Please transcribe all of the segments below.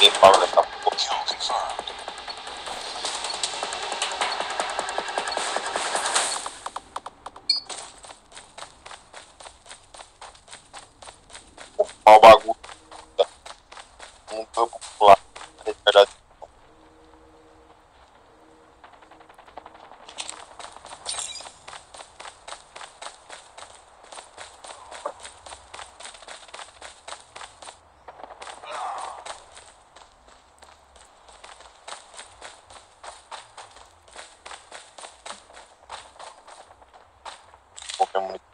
Kill confirmed. Ó o bagulho. Um campo lá. Verdade. Qualquer munição.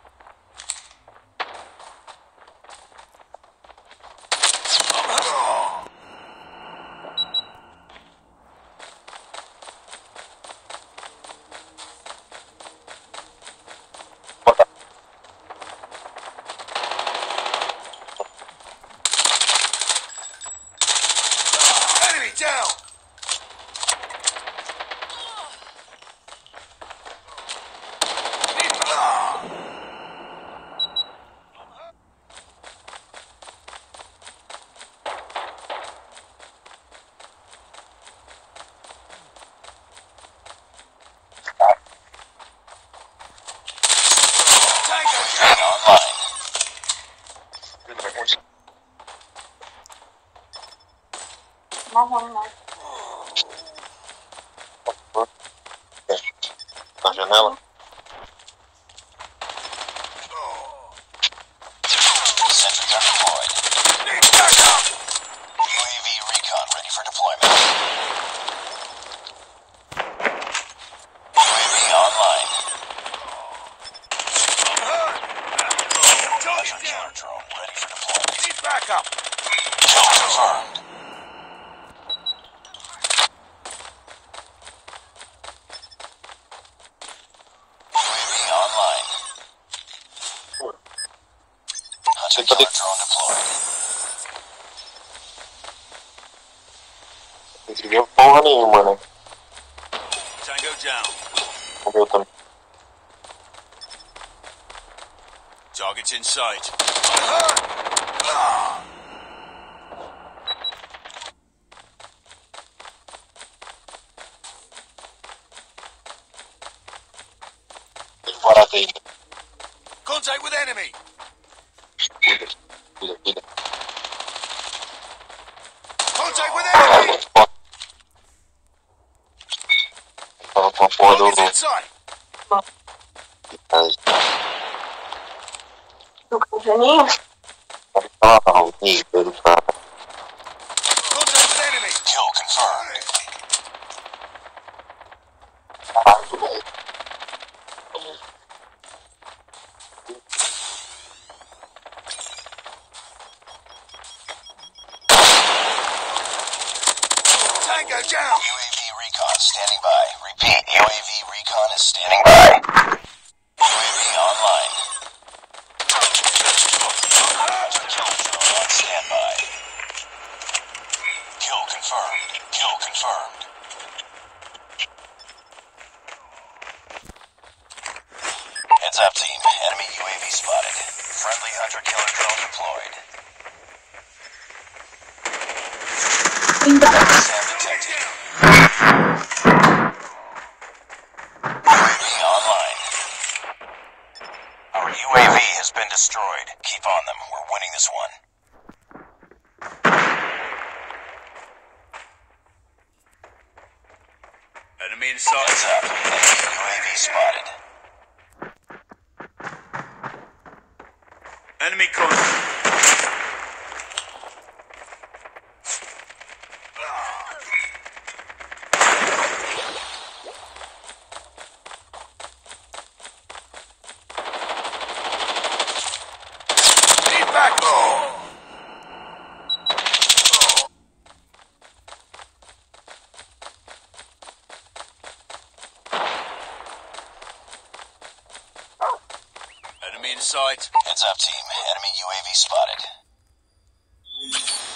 Enemy down! Tango down! Online. Nós vamos lá. Na janela. Sentries are deployed. Need backup! UAV recon ready for deployment. UAV online. Hunter killer drone ready for deployment. Need backup! Kill confirmed. UAV online. Hunter killer drone deployed. Não conseguiu porra nenhuma, né? Tango down. O meu também. Targets in sight. Fora dele. Contact with enemy. Cuida, cuida, cuida. Contact with enemy. Tava com a porra do... Targets in sight. Do campaninho? Ah, o nível do cara. Contact with enemy. Kill confirmed. Tango down. UAV recon standing by. Repeat, UAV recon is standing by. UAV online. Killer drone on standby. Kill confirmed. Kill confirmed. Heads up, team. Enemy UAV spotted. Friendly hunter killer drone deployed. Sam detected. UAV online. Our UAV has been destroyed. Keep on them. We're winning this one. Enemy inside. Heads up. Enemy UAV spotted. Enemy contact. Need back. Enemy in sight. Heads up, team. Enemy UAV spotted.